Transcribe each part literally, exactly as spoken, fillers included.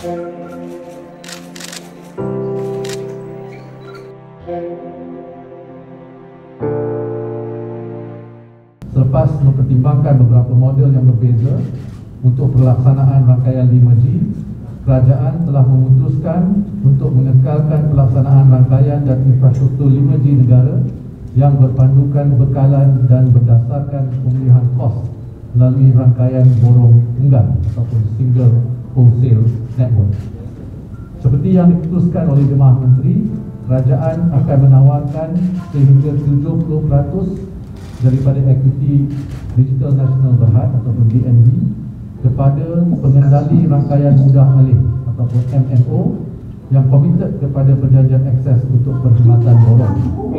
Selepas mempertimbangkan beberapa model yang berbeza untuk pelaksanaan rangkaian lima G, kerajaan telah memutuskan untuk mengekalkan pelaksanaan rangkaian dan infrastruktur lima G negara yang berpandukan bekalan dan berdasarkan pemulihan kos melalui rangkaian borong tunggal ataupun single wholesale network. Seperti yang diputuskan oleh Jemaah Menteri, kerajaan akan menawarkan sehingga tujuh puluh peratus daripada equity Digital National Berhad ataupun D N B kepada pengendali rangkaian mudah alih ataupun M N O yang komited kepada perjanjian akses untuk perkhidmatan borong.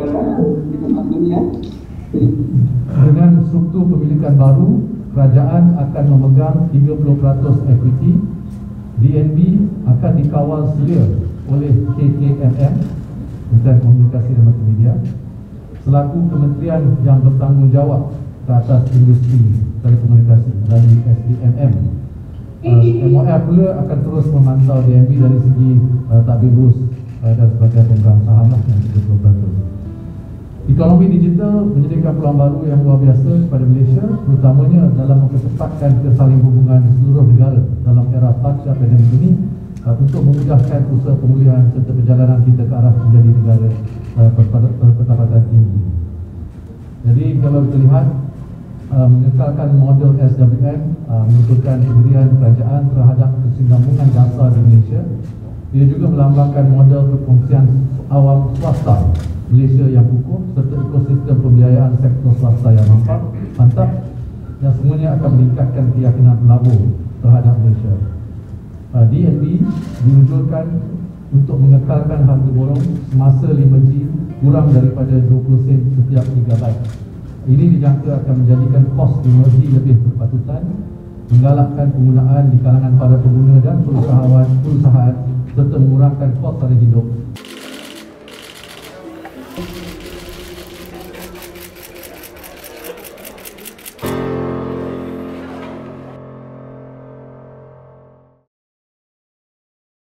Dengan struktur pemilikan baru, kerajaan akan memegang tiga puluh peratus equity. D N B akan dikawal selia oleh K K M M, Kementerian Komunikasi dan Multimedia, selaku kementerian yang bertanggungjawab ke atas industri telekomunikasi melalui S D M M. Uh, M O F pula akan terus memantau D N B dari segi uh, tadbirus uh, dan sebagai pemegang saham lah yang tiga puluh peratus. Ekonomi digital menyediakan peluang baru yang luar biasa kepada Malaysia, terutamanya dalam mempercepatkan kesalinghubungan seluruh negara dalam era pasca pandemik ini uh, untuk memudahkan usaha pemulihan serta perjalanan kita ke arah menjadi negara uh, berpendapatan tinggi. Jadi kalau kita lihat, uh, mengekalkan model S W N uh, merupakan pendirian kerajaan terhadap kesinambungan dasar di Malaysia. Ia juga melambangkan model perkongsian awam swasta Malaysia yang kukuh serta ekosistem pembiayaan sektor swasta yang mantap, mantap yang semuanya akan meningkatkan keyakinan pelabur terhadap Malaysia. Uh, D N B diunjurkan untuk mengekalkan harga borong semasa lima G kurang daripada dua puluh sen setiap gigabyte. Ini dijangka akan menjadikan kos lima G lebih berpatutan, menggalakkan penggunaan di kalangan para pengguna dan perusahaan, perusahaan serta mengurangkan kos tarikh hidup